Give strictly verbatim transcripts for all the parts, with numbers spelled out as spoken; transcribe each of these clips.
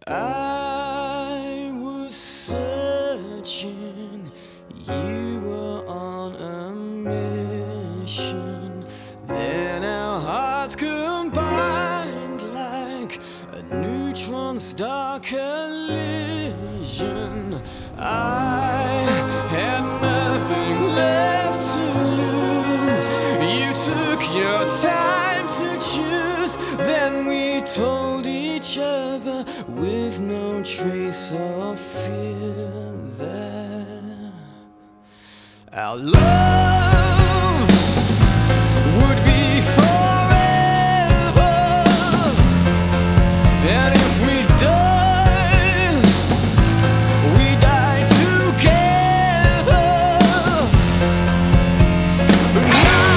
I was searching, you were on a mission. Then our hearts combined like a neutron star collision. I had nothing left to lose. You took your time to choose. Then we told each other with no trace of fear that our love would be forever. And if we died, we died together. But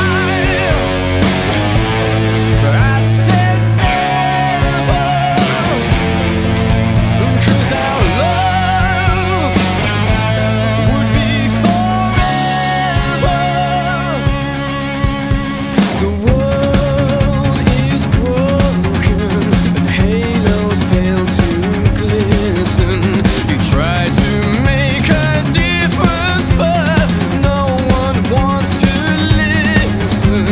now I said never, 'cause our love would be forever. The world is broken and halos fail to glisten. You try to make a difference, but no one wants to listen.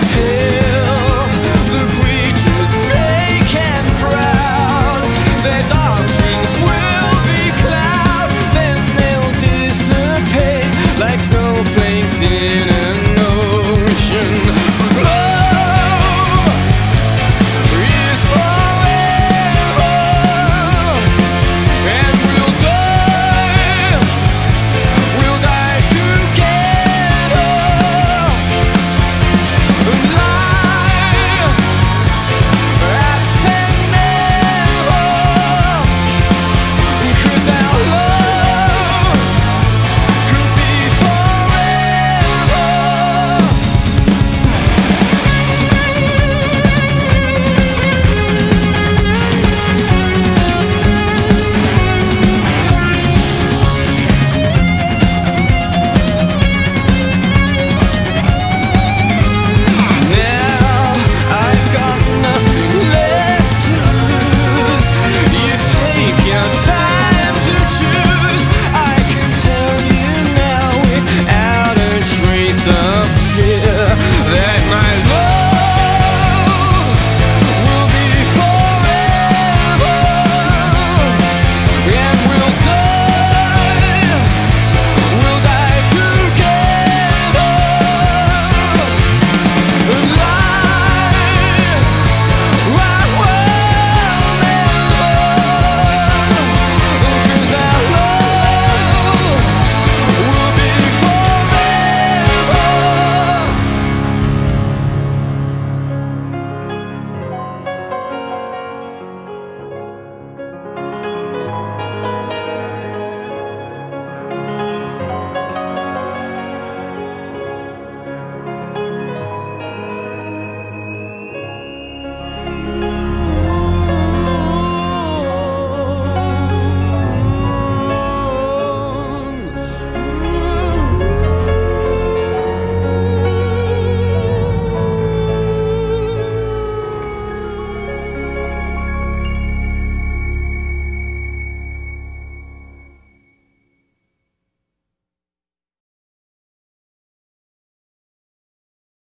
Hail the preachers, fake and proud. They